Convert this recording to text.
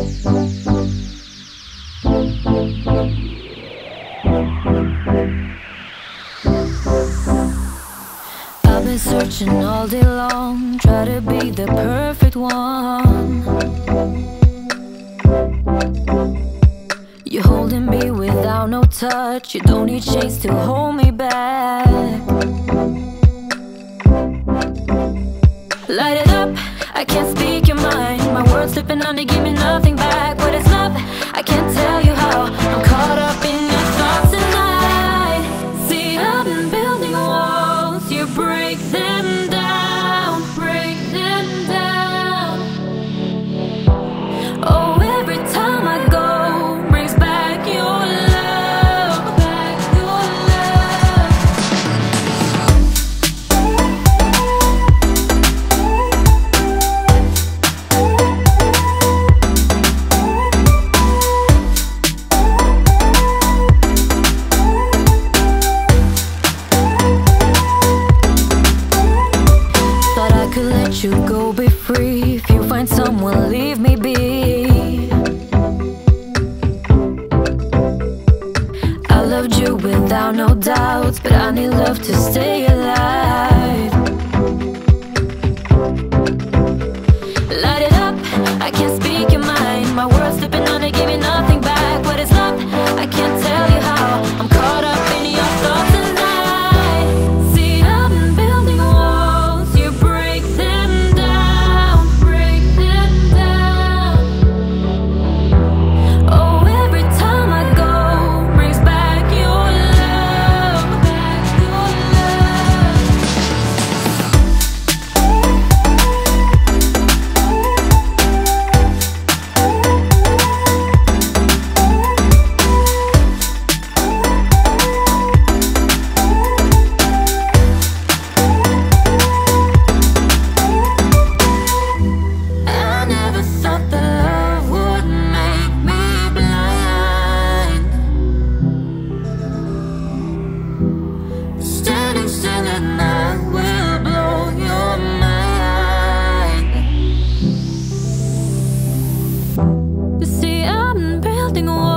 I've been searching all day long, try to be the perfect one. You're holding me without no touch, you don't need chains to hold me back. Light it up, I can't speak your mind. My words slipping on to give me nothing back. What is love? I can't tell you how. I'm caught up in your thoughts tonight. See, I've been building walls, you break them down, break them down. Oh, every time I go brings back your love, back your love. Thought I could let you go, be free. If you find someone, leave me be. I loved you without no doubts, but I need love to stay alive. Light it up, I can't speak your mind. My words slipping on to give me nothing back. What is love? I can't tell you how. I'm caught up in your thoughts tonight. See, I've been building walls, you break them down, break them down. Oh, every time I go brings back your love, back your love. I never thought that love would make me blind. Standing still at night will blow your mind. You see, I'm building a wall.